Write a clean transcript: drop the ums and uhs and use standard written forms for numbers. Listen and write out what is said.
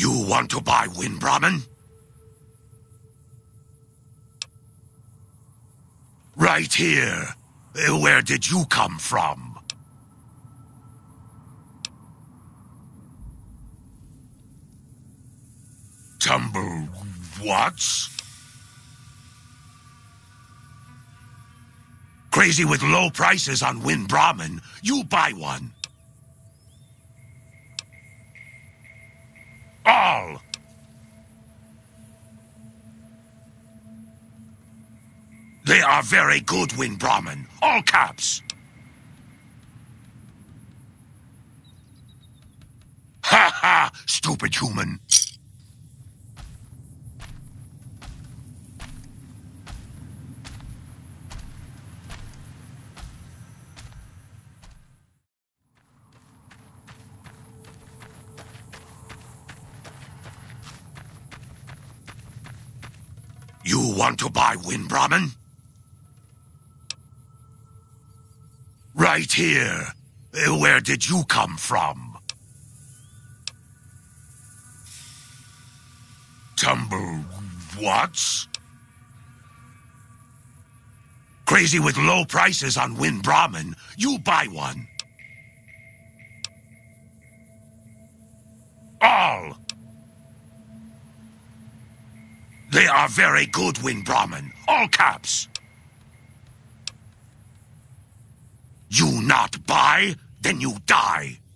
You want to buy Wind-Brahmin? Right here. Where did you come from? Tumble what? Crazy with low prices on Wind-Brahmin. You buy one. All. They are very good, Wind-Brahmin. All caps. Ha ha, stupid human. You want to buy Wind-Brahmin? Right here. Where did you come from? Tumble what? Crazy with low prices on Wind-Brahmin. You buy one. All. They are very good, Wind-Brahmin. All caps. You not buy, then you die.